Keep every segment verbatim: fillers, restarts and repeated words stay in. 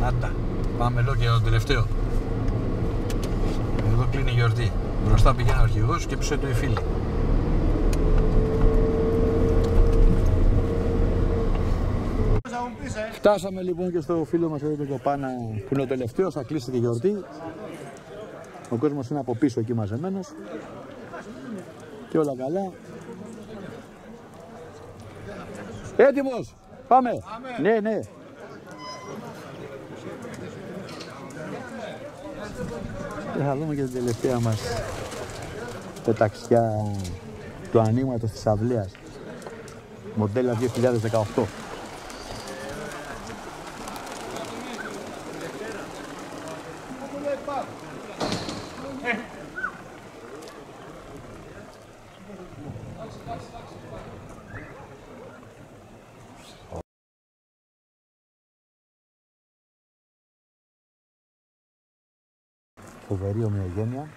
Άντα, πάμε εδώ και το τελευταίο. Εδώ κλείνει η γιορτή. Μπροστά πηγαίνει ο αρχηγός και πίσω του οι φίλοι. Φτάσαμε λοιπόν και στο φίλο μας εδώ τον Κοπάνα που είναι ο τελευταίος, θα κλείσει τη γιορτή. Ο κόσμος είναι από πίσω εκεί μαζεμένος και όλα καλά. Έτοιμος! Πάμε! Πάμε. Ναι, ναι. Και θα δούμε και την τελευταία μας πεταξιά του ανοίγματος της αυλαίας. Μοντέλα δύο χιλιάδες δεκαοκτώ. Φοβερή ομοιογένεια.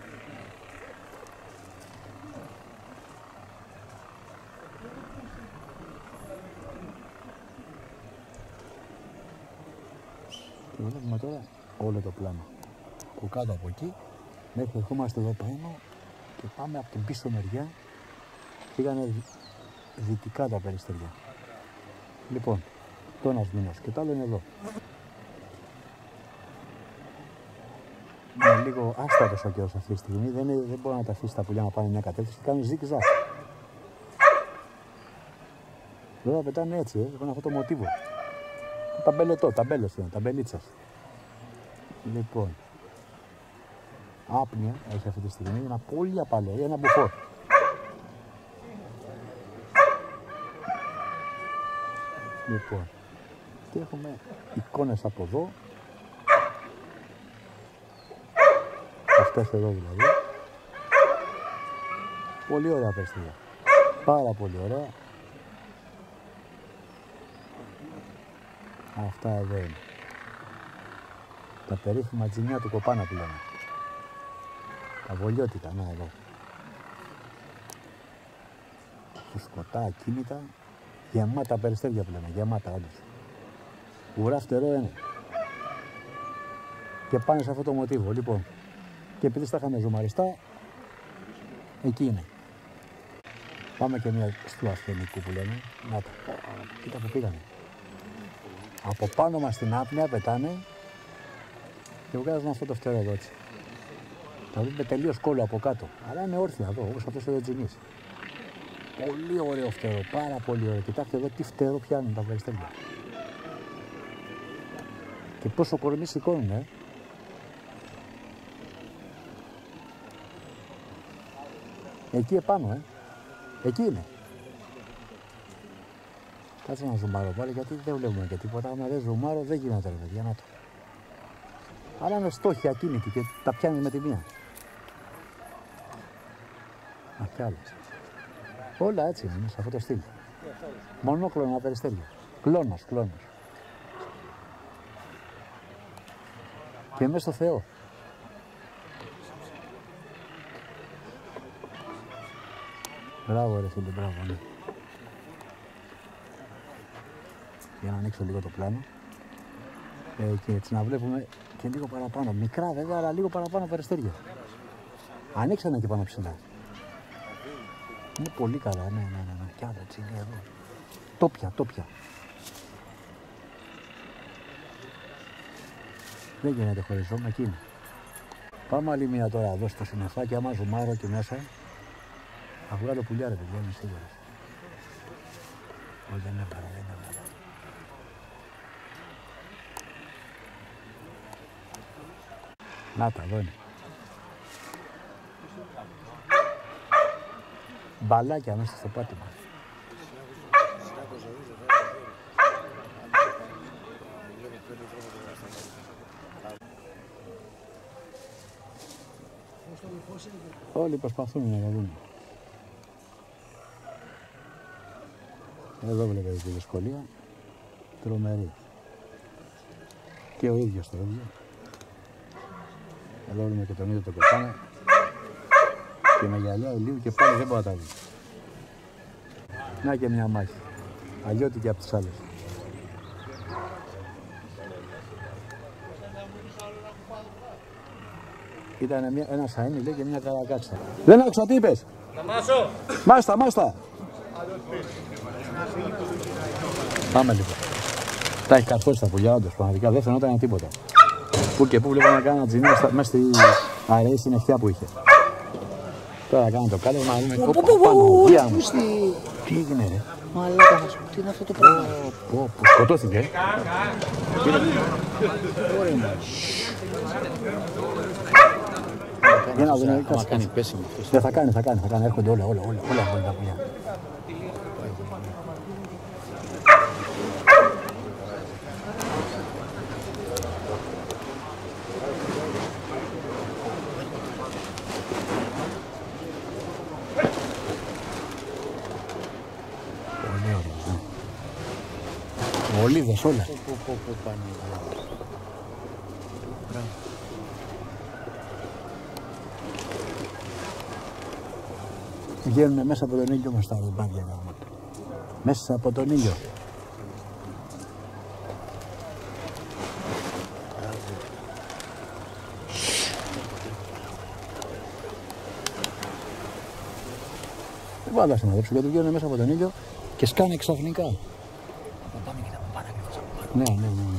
Και βλέπουμε τώρα όλο το πλάνο. Από κάτω από εκεί, μέχρι ερχόμαστε εδώ πάνω και πάμε από την πίσω μεριά. Πήγανε δυτικά τα περιστέρια. Λοιπόν, το ένας μήνας και το άλλο είναι εδώ. Είναι λίγο άστατος ο καιρός αυτή τη στιγμή, δεν, είναι, δεν μπορεί να τα αφήσει τα πουλιά να πάνε μια κατεύθυνση και κάνουν ζικ-ζακ. Εδώ πετάνε έτσι, ε, έχουν αυτό το μοτίβο. Ταμπελετό, ταμπέλες είναι, ταμπελίτσας. Λοιπόν, άπνοια έχει αυτή τη στιγμή, ένα πολύ απαλό, ένα μπουφόρ. Λοιπόν, και έχουμε εικόνες από εδώ. Αυτές εδώ δηλαδή. Πολύ ωραία περιστέρια. Πάρα πολύ ωραία. Αυτά εδώ είναι. Τα περίφημα τζινιά του Κοπάνα που λέμε. Τα βολιώτικα, να εδώ. Φουσκωτά, ακίνητα. Γεμάτα περιστέρια που λέμε. Γεμάτα όντως. Ουρά φτερό είναι. Και πάνε σε αυτό το μοτίβο. Λοιπόν. Και επειδή στα είχαμε ζουμαριστά, εκεί είναι. Πάμε και μια στο ασθενικού που λέμε. Να τα. Κοίτα που πήγανε. Από πάνω μας στην άπνοια πετάνε και βγάζουν αυτό το φτερό εδώ έτσι. Θα δούμε τελείως κόλλο από κάτω. Αλλά είναι όρθια εδώ, όπως αυτός εδώ τζινής. Πολύ ωραίο φτερό, πάρα πολύ ωραίο. Κοιτάξτε εδώ τι φτερό πιάνουν τα περιστέρια. Και πόσο κορμί σηκώνουν, ε. Εκεί επάνω, ε. Εκεί είναι. Κάτσε να ζουμάρω πάλι γιατί δεν βλέπουμε και τίποτα. Αν δεν ζουμάρω δεν γίνεται ρε παιδιά, να το. Αλλά είναι στόχοι ακίνητοι και τα πιάνει με τη μία. Α, κι άλλες. Όλα έτσι είναι, σε αυτό το στυλ. Μονόκλωνα περιστέρια. Κλόνος, κλόνος. Και μέσα στο Θεό. Μπράβο ρε φίλε, μπράβο, ναι. Για να ανοίξω λίγο το πλάνο. Ε, και έτσι να βλέπουμε και λίγο παραπάνω. Μικρά βέβαια, αλλά λίγο παραπάνω περιστέρια. Ανοίξανε και πάνω ψηλά. Είναι πολύ καλά, ναι, ναι, ναι, ναι. Κι άλλο έτσι είναι εδώ. Τόπια, τόπια. Δεν γίνεται χωρίς δρόμο, εκεί είναι. Πάμε άλλη μία τώρα εδώ στο συννεφάκι, άμα ζουμάρω και μέσα. Θα βγάλω πουλιά ρε παιδιά, είμαι σίγουρος. Όχι, δεν έβγαλα, δεν έβγαλα. Να τα, εδώ είναι. Μπαλάκια μέσα στο πάτημα. Όλοι προσπαθούν να δουν. Εδώ βλέπετε τη δυσκολία. Τρομερή. Και ο ίδιος το ίδιο. Εδώ βλέπουμε και τον ίδιο το Κοπάνα. Και με γυαλιά ηλίου και πάλι δεν μπορεί να τα δει. Να και μια μάχη. Αλλιώτικη από τις άλλες. Ήταν μια, ένα σαΐνι λέει και μια καρακάτσα. Δεν άκουσα τι είπες. Να μάσω. Μάστα, μάστα. Πάμε λοιπόν. Τα έχει καρφώσει τα πουλιά όντως, πραγματικά δεν φαινόταν τίποτα. Πού και πού βλέπω να κάνει τζινία μέσα στη αραιή στην ευθεία που είχε. Τώρα κάνει το κάλεσμα να δούμε κόπο Παναγία μου. Τι έγινε ρε. Μαλάκα μας, τι είναι αυτό το πράγμα. Πω, πω, σκοτώθηκε. Για να δούμε, άμα κάνει πέσιμο. Δεν θα κάνει, θα κάνει, θα κάνει, έρχονται όλα, όλα, όλα, όλα από τα πουλιά. Πολύ ωραία. Ολίδες όλα. Βγαίνουν μέσα από τον ήλιο μας τα ρουμπάδια. Μέσα από τον ήλιο. Δεν πάω να συναντέψω γιατί βγαίνουν μέσα από τον ήλιο και σκάνε ξαφνικά. Πάμε και τα πάμε ακριβώς από πάνω. Ναι, ναι, ναι, ναι.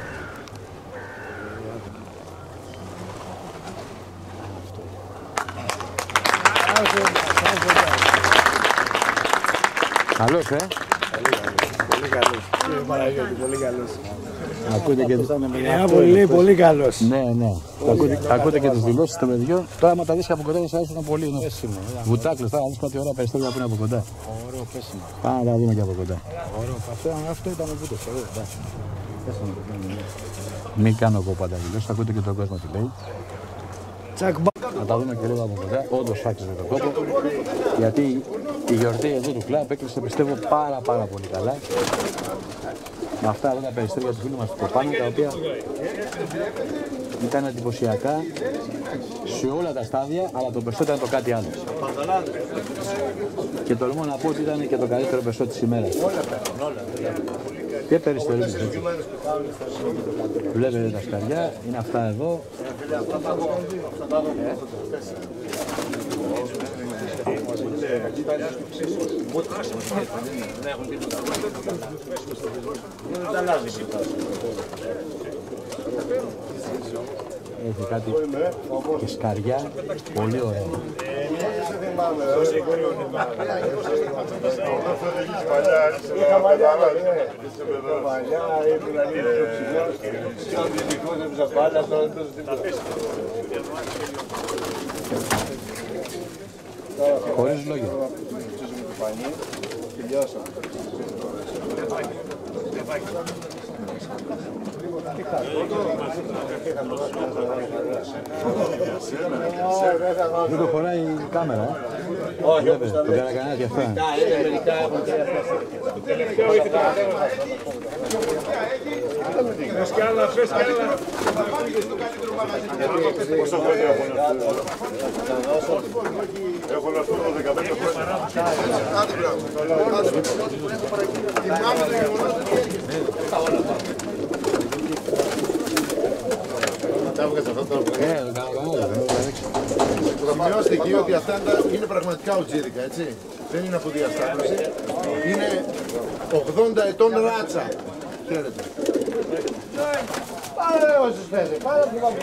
Καλός, ε! Πολύ καλός. Κύριε Παναγιώτη, πολύ καλός. Ακούτε και τους... Ένα πολύ, πολύ καλός. Ναι, ναι. Ακούτε, ακούτε και τις δηλώσεις των παιδιών. Τώρα, άμα τα δεις από κοντά, θα σας αρέσουν πολύ. Ναι. Πέσιμο. Βουτάκλες, θα δεις κάτι ωραία περιστέρια που είναι από κοντά. Ωραίο πέσιμο. Πάμε να τα δούμε και από κοντά. Ωραίο. Αυτό, αυτό ήταν ο βούτος. Ωραίο, εντάξει. Μην κάνω εγώ πάντα δηλώσεις, ακούτε και τον κόσμο τι λέει. Να τα δούμε και λίγο από κοντά. Όντως άξιζε τον κόπο. Γιατί η γιορτή εδώ του κλαμπ έκλεισε πιστεύω πάρα πάρα πολύ καλά. Με αυτά εδώ τα περιστέρια του φίλου μας του Κοπάνου, τα οποία ήταν εντυπωσιακά σε όλα τα στάδια, αλλά το περισσότερο ήταν το κάτι άλλο. Και τολμώ να πω ότι ήταν και το καλύτερο περισσό της ημέρας. Και περιστερίες έτσι. Βλέπετε τα σκαριά, είναι αυτά εδώ. Έχει κάτι και σκαριά, πολύ ωραία. Χωρίς λόγια. Δεν το χωράει η κάμερα, ε. Όχι, βλέπετε, το καρακανάκι αυτά. Φες κι άλλα, φες κι άλλα. Πόσο χρόνια έχω να έχω να φύγω δεκαπέντε χρόνια. Σημειώστε εκεί ότι αυτά είναι πραγματικά οτζίρικα, έτσι. Δεν είναι από διασταύρωση. Είναι ογδόντα ετών ράτσα. Χαίρετε. Πάρε όσους θέλετε. Πάρε που θα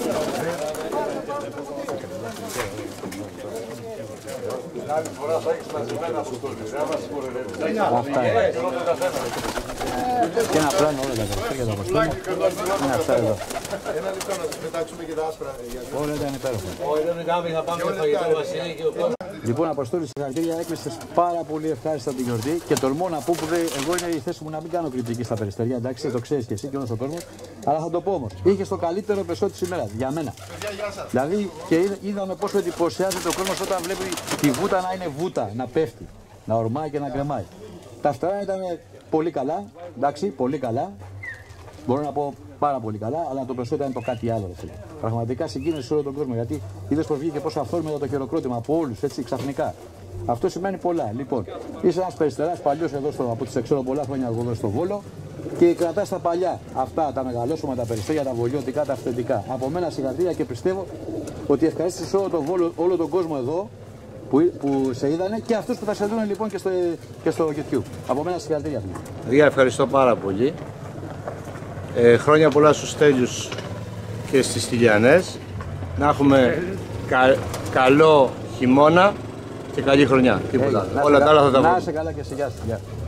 Άλλη φορά θα έχεις μαζεμένα αυτό το λιζέ, άμα συγχωρεύεις. Αυτά είναι. Και ένα πλάνο όλα τα καρφέρια, τα κοστούμια. Είναι αυτά εδώ. Ένα λεπτό να σας πετάξουμε και τα άσπρα. Όλα ήταν υπέροχα. Όχι, δεν κάνουμε, θα πάμε για φαγητό Βασίλη και ο κόσμος. Λοιπόν, Αποστόλη, συγχαρητήρια, έκλεισες πάρα πολύ ευχάριστα την γιορτή και τολμώ να πω που δεν, εγώ είναι η θέση μου να μην κάνω κριτική στα περιστεριά, εντάξει, το ξέρεις και εσύ και όλος ο κόσμος, αλλά θα το πω όμως. Είχες το καλύτερο πεσό της ημέρας, για μένα. Δηλαδή, και είδαμε πόσο εντυπωσιάζεται ο κόσμος όταν βλέπει τη βούτα να είναι βούτα, να πέφτει, να ορμάει και να κρεμάει. Τα φτερά ήταν πολύ καλά, εντάξει, πολύ καλά. Μπορώ να πω πάρα πολύ καλά, αλλά το περισσότερο ήταν το κάτι άλλο. Ρε, πραγματικά συγκίνησε όλο τον κόσμο γιατί είδες πως βγήκε πόσο αυθόρμητα το χειροκρότημα από όλους, έτσι ξαφνικά. Αυτό σημαίνει πολλά. Λοιπόν, είσαι ένας περιστεράς παλιός εδώ στο, από τις ξέρω πολλά χρόνια εγώ εδώ στο Βόλο. και κρατάς τα παλιά. Αυτά τα μεγαλόσωμα, τα περιστέρια, τα βολιώτικα, τα αυθεντικά. Από μένα συγχαρητήρια και πιστεύω ότι ευχαρίστησες όλο, το, όλο, όλο τον κόσμο εδώ που, που σε είδανε και αυτούς που θα σε δουν λοιπόν και στο, και στο YouTube. Από μένα συγχαρητήρια. Δία, ευχαριστώ πάρα πολύ. Ε, χρόνια πολλά στους Στέλιους και στις Στυλιανές. Να έχουμε κα, καλό χειμώνα και καλή χρονιά. Τίποτα. Hey, όλα τα άλλα θα τα βρούμε. βρούμε. Να είσαι καλά και σε γεια σου.